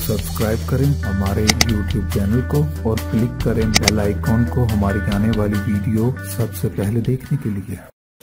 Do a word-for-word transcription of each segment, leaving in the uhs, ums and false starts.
Subscribe करें हमारे YouTube channel को और क्लिक करें बेल आइकॉन को हमारी आने वाली वीडियो सबसे पहले देखने के लिए।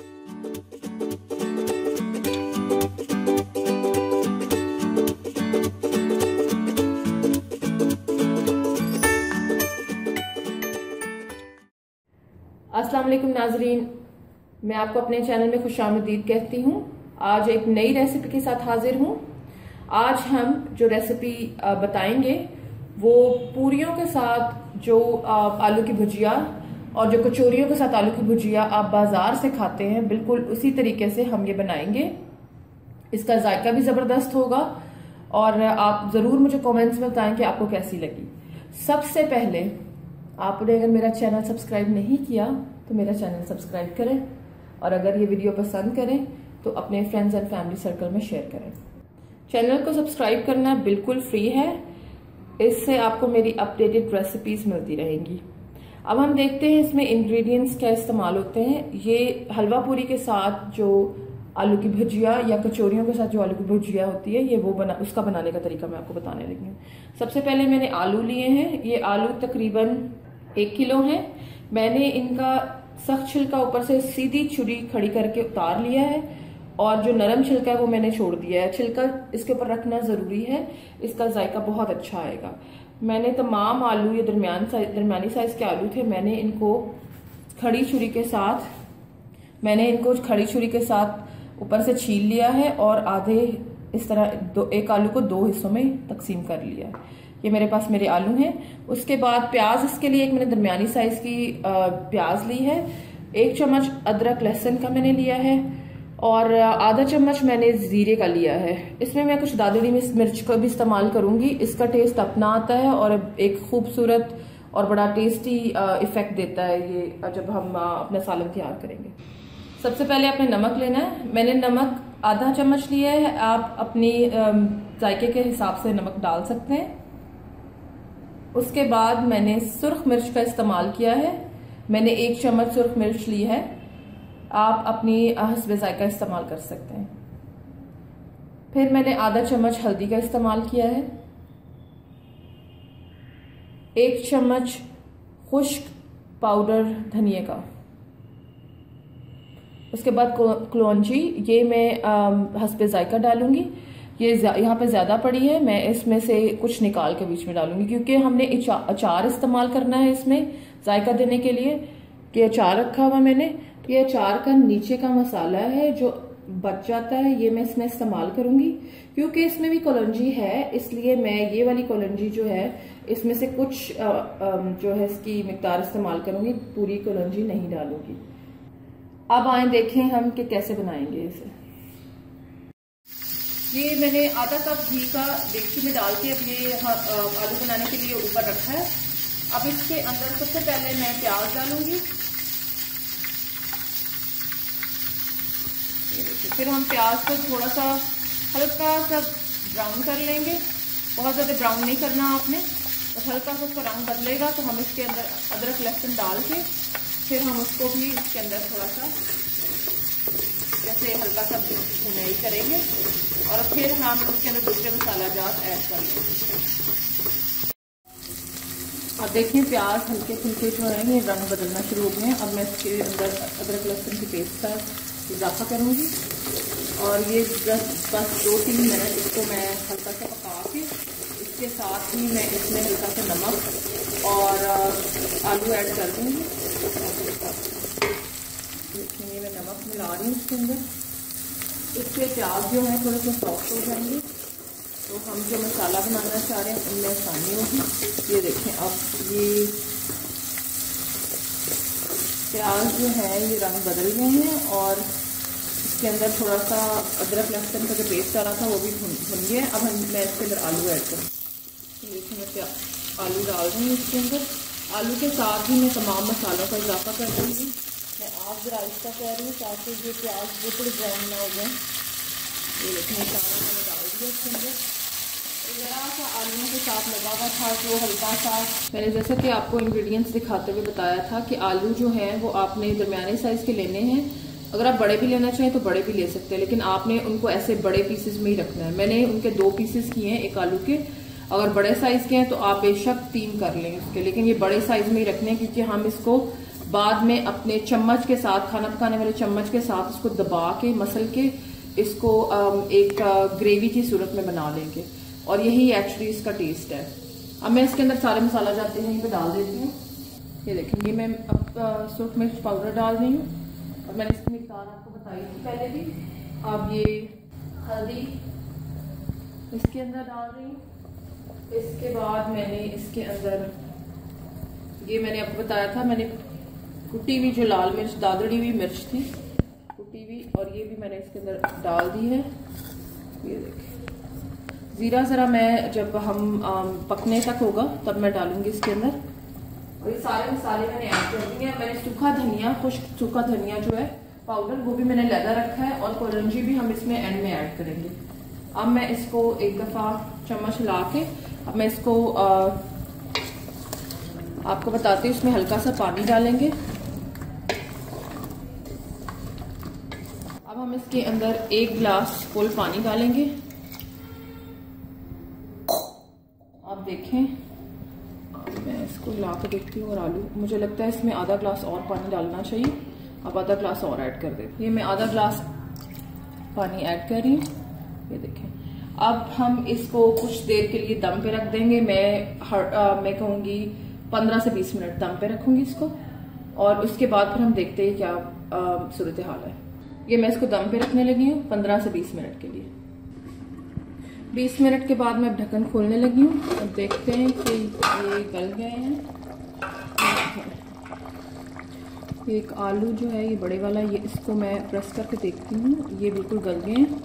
अस्सलाम वालेकुम नाजरीन, मैं आपको अपने चैनल में खुशामदीद कहती हूँ। आज एक नई रेसिपी के साथ हाजिर हूँ। आज हम जो रेसिपी बताएंगे वो पूरियों के साथ जो आलू की भुजिया और जो कचौरियों के साथ आलू की भुजिया आप बाजार से खाते हैं, बिल्कुल उसी तरीके से हम ये बनाएंगे। इसका जायका भी जबरदस्त होगा और आप जरूर मुझे कमेंट्स में बताएं कि आपको कैसी लगी। सबसे पहले आपने अगर मेरा चैनल सब्सक्राइब नहीं किया तो मेरा चैनल सब्सक्राइब करें और अगर ये वीडियो पसंद करें तो अपने फ्रेंड्स एंड फैमिली सर्कल में शेयर करें। चैनल को सब्सक्राइब करना बिल्कुल फ्री है, इससे आपको मेरी अपडेटेड रेसिपीज मिलती रहेंगी। अब हम देखते हैं इसमें इंग्रेडिएंट्स क्या इस्तेमाल होते हैं। ये हलवा पूरी के साथ जो आलू की भुजिया या कचौरियों के साथ जो आलू की भुजिया होती है, ये वो बना उसका बनाने का तरीका मैं आपको बताने लगी हूँ। सबसे पहले मैंने आलू लिए हैं। ये आलू तकरीबन एक किलो है। मैंने इनका सख्त छिलका ऊपर से सीधी छुरी खड़ी करके उतार लिया है और जो नरम छिलका है वो मैंने छोड़ दिया है। छिलका इसके ऊपर रखना जरूरी है, इसका जायका बहुत अच्छा आएगा। मैंने तमाम आलू, ये दरमियान साइज दरमियानी साइज के आलू थे, मैंने इनको खड़ी छुरी के साथ मैंने इनको खड़ी छुरी के साथ ऊपर से छील लिया है और आधे इस तरह दो एक आलू को दो हिस्सों में तकसीम कर लिया है। ये मेरे पास मेरे आलू हैं। उसके बाद प्याज, इसके लिए एक मैंने दरमियानी साइज की प्याज ली है। एक चम्मच अदरक लहसुन का मैंने लिया है और आधा चम्मच मैंने जीरे का लिया है। इसमें मैं कुछ दादड़ी मिर्च का भी इस्तेमाल करूंगी। इसका टेस्ट अपना आता है और एक खूबसूरत और बड़ा टेस्टी इफेक्ट देता है ये जब हम अपना सालन तैयार करेंगे। सबसे पहले आपने नमक लेना है। मैंने नमक आधा चम्मच लिया है, आप अपनी जायके के हिसाब से नमक डाल सकते हैं। उसके बाद मैंने सुर्ख मिर्च का इस्तेमाल किया है। मैंने एक चम्मच सुर्ख मिर्च ली है, आप अपनी हस्बे जायका इस्तेमाल कर सकते हैं। फिर मैंने आधा चम्मच हल्दी का इस्तेमाल किया है। एक चम्मच खुश्क पाउडर धनिया का। उसके बाद कलौंजी, ये मैं हस्बे जायका डालूंगी। ये यहाँ पे ज्यादा पड़ी है, मैं इसमें से कुछ निकाल के बीच में डालूंगी क्योंकि हमने अचार इस्तेमाल करना है इसमें जायका देने के लिए। ये अचार रखा हुआ मैंने, ये अचार का नीचे का मसाला है जो बच जाता है, ये मैं इसमें इस्तेमाल करूंगी। क्योंकि इसमें भी कलौंजी है इसलिए मैं ये वाली कलौंजी जो है इसमें से कुछ जो है इसकी मिकदार इस्तेमाल करूंगी, पूरी कलौंजी नहीं डालूंगी। अब आए देखें हम कि कैसे बनाएंगे इसे। ये मैंने आधा कप घी का डेगची में डाल के अब ये आलू बनाने के लिए ऊपर रखा है। अब इसके अंदर सबसे पहले मैं प्याज डालूंगी। फिर हम प्याज को थोड़ा सा हल्का सा ब्राउन कर लेंगे। बहुत ज्यादा ब्राउन नहीं करना आपने, तो हल्का सा उसका रंग बदलेगा तो हम इसके अंदर अदरक लहसुन डाल के फिर हम उसको भी इसके अंदर थोड़ा सा जैसे हल्का सा भुनाई करेंगे और फिर हम उसके अंदर दूसरे मसाला जात ऐड कर लेंगे। अब देखिए प्याज हल्के फुल्के जो है ये रंग बदलना शुरू हो गए हैं। अब मैं इसके अंदर अदरक लहसुन की पेस्ट का इजाफा करूंगी और ये दस बस दो तीन मिनट इसको मैं हल्का सा पका के इसके साथ ही मैं इसमें हल्का सा नमक और आलू ऐड कर दूंगी। देखिए मैं नमक मिला रही हूँ इसके अंदर। इससे प्याज जो है थोड़े से सॉफ्ट हो जाएंगे तो हम जो मसाला बनाना चाह रहे हैं उनमें आसानी होगी। ये देखें अब ये प्याज जो है ये रंग बदल गए हैं और इसके अंदर थोड़ा सा अदरक लहसुन का जो पेस्ट डाला था वो भी भुन गया। अब हम मैं इसके अंदर आलू ऐड करूँ। देखिए मैं आलू डाल रही हूँ इसके अंदर। आलू के साथ ही मैं तमाम मसालों का इजाफा कर दूँगी। मैं आप जरा आहिस्ता कह रही हूँ ताकि ये प्याज बिल्कुल ब्राउन ना हो जाए। ये देखिए सारा मैंने डाल दिया इसके अंदर। जरा सा आलूओं के साथ लगा हुआ था जो हल्का सा मैंने जैसा कि आपको इंग्रेडिएंट्स दिखाते हुए बताया था कि आलू जो है वो आपने दरमियाने साइज के लेने हैं। अगर आप बड़े भी लेना चाहें तो बड़े भी ले सकते हैं, लेकिन आपने उनको ऐसे बड़े पीसेस में ही रखना है। मैंने उनके दो पीसेस किए हैं एक आलू के। अगर बड़े साइज के हैं तो आप बेशक तीन कर लें इसके, लेकिन ये बड़े साइज में ही रखने हैं क्योंकि हम इसको बाद में अपने चम्मच के साथ, खाना पकाने वाले चम्मच के साथ इसको दबा के मसल के इसको एक ग्रेवी की सूरत में बना लेंगे और यही एक्चुअली इसका टेस्ट है। अब मैं इसके अंदर सारे मसाला जाते हैं पे डाल देती हूँ। ये देखें, ये मैं अब सुरख मिर्च पाउडर डाल रही हूँ और मैंने इसकी मिकदार आपको बताई थी पहले भी। अब ये हल्दी इसके अंदर डाल रही हूँ। इसके बाद मैंने इसके अंदर ये मैंने आपको बताया था, मैंने कुटी हुई जो लाल मिर्च, दादड़ी हुई मिर्च थी कुटी हुई, और ये भी मैंने इसके अंदर डाल दी है। ये देखिए, जीरा ज़रा मैं जब हम पकने तक होगा तब मैं डालूंगी इसके अंदर। और ये सारे मसाले मैंने ऐड कर दिए हैं। मैंने सूखा धनिया, खुश्क सूखा धनिया जो है पाउडर, वो भी मैंने लहदा रखा है और कलौंजी भी हम इसमें एंड में ऐड करेंगे। अब मैं इसको एक दफ़ा चम्मच ला के अब मैं इसको आ, आपको बताती हूँ। इसमें हल्का सा पानी डालेंगे। अब हम इसके अंदर एक गिलास फुल पानी डालेंगे। आप देखें, मैं इसको ला के देखती हूँ और आलू, मुझे लगता है इसमें आधा ग्लास और पानी डालना चाहिए। अब आधा ग्लास और ऐड कर दें। ये मैं आधा ग्लास पानी ऐड कर रही हूँ। ये देखें, अब हम इसको कुछ देर के लिए दम पे रख देंगे। मैं हर, आ, मैं कहूँगी पंद्रह से बीस मिनट दम पे रखूंगी इसको, और उसके बाद फिर हम देखते हैं क्या सूरत हाल है। ये मैं इसको दम पे रखने लगी हूँ पंद्रह से बीस मिनट के लिए। बीस मिनट के बाद मैं ढक्कन खोलने लगी हूँ और देखते हैं कि ये गल गए हैं। एक आलू जो है ये बड़े वाला, ये इसको मैं प्रेस करके देखती हूँ, ये बिल्कुल गल गए हैं।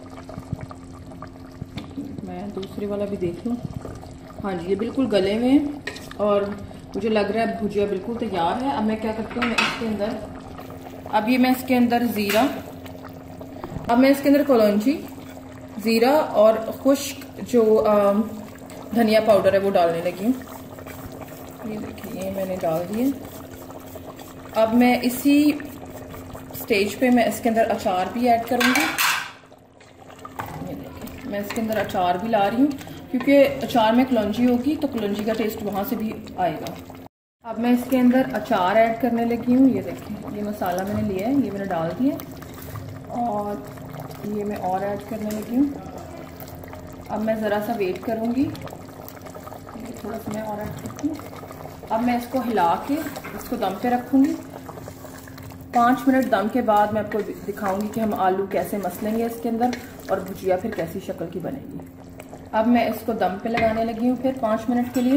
मैं दूसरे वाला भी देख लूँ। हाँ जी, ये बिल्कुल गले हुए हैं और मुझे लग रहा है भुजिया बिल्कुल तैयार है। अब मैं क्या करती हूँ, मैं इसके अंदर अब ये मैं इसके अंदर ज़ीरा, अब मैं इसके अंदर कलौंजी, ज़ीरा और खुश्क जो धनिया पाउडर है वो डालने लगी हूँ। ये देखिए, ये मैंने डाल दिए। अब मैं इसी स्टेज पे मैं इसके अंदर अचार भी ऐड करूँगी। ये देखिए, मैं इसके अंदर अचार भी ला रही हूँ क्योंकि अचार में कलौंजी होगी तो कलौंजी का टेस्ट वहाँ से भी आएगा। अब मैं इसके अंदर अचार ऐड करने लगी हूँ। ये देखिए, ये मसाला मैंने लिया है, ये मैंने डाल दिया और ये मैं और ऐड करने लगी हूँ। अब मैं ज़रा सा वेट करूँगी, थोड़ा सा मैं और ऐड करती हूँ। अब मैं इसको हिला के इसको दम पे रखूँगी। पाँच मिनट दम के बाद मैं आपको दिखाऊंगी कि हम आलू कैसे मसलेंगे इसके अंदर और भुजिया फिर कैसी शक्ल की बनेगी। अब मैं इसको दम पे लगाने लगी हूँ फिर पाँच मिनट के लिए।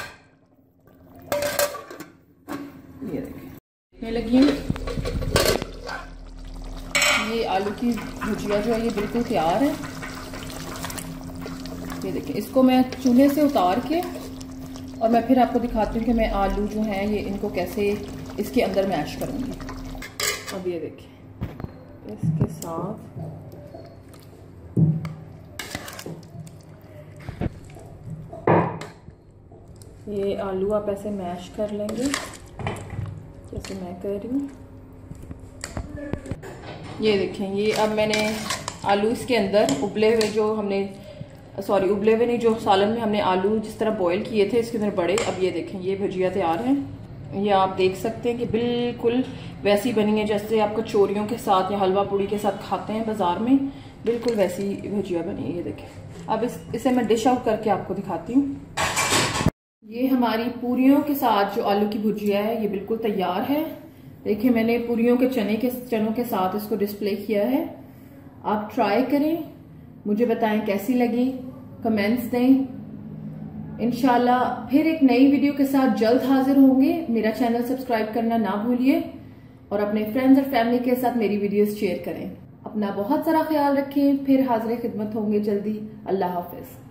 ये देखिए, लगी हूँ। ये आलू की भुजिया जो है ये बिल्कुल तैयार है। ये देखिए, इसको मैं चूल्हे से उतार के और मैं फिर आपको दिखाती हूँ कि मैं आलू जो हैं ये इनको कैसे इसके अंदर मैश करूँगी। अब ये देखिए, इसके साथ ये आलू आप ऐसे मैश कर लेंगे जैसे मैं कर रही हूँ। ये देखें, ये अब मैंने आलू इसके अंदर उबले हुए जो हमने सॉरी उबले हुए नहीं जो सालन में हमने आलू जिस तरह बॉईल किए थे इसके अंदर बड़े। अब ये देखें, ये भुजिया तैयार है। ये आप देख सकते हैं कि बिल्कुल वैसी बनी है जैसे आप कचौरियों के साथ या हलवा पूड़ी के साथ खाते हैं बाजार में, बिल्कुल वैसी भुजिया बनी है। ये देखें, अब इस, इसे मैं डिश आउट करके आपको दिखाती हूँ। ये हमारी पूरियों के साथ जो आलू की भुजिया है ये बिल्कुल तैयार है। देखिए, मैंने पूरियों के चने के चनों के साथ इसको डिस्प्ले किया है। आप ट्राई करें, मुझे बताएं कैसी लगी, कमेंट्स दें। इंशाल्लाह फिर एक नई वीडियो के साथ जल्द हाजिर होंगे। मेरा चैनल सब्सक्राइब करना ना भूलिए और अपने फ्रेंड्स और फैमिली के साथ मेरी वीडियोस शेयर करें। अपना बहुत सारा ख्याल रखें। फिर हाजिर खिदमत होंगे जल्दी। अल्लाह हाफिज।